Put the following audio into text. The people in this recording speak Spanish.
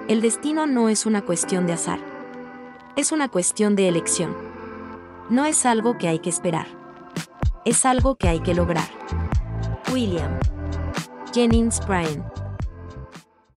El destino no es una cuestión de azar. Es una cuestión de elección. No es algo que hay que esperar. Es algo que hay que lograr. William Jennings Bryan.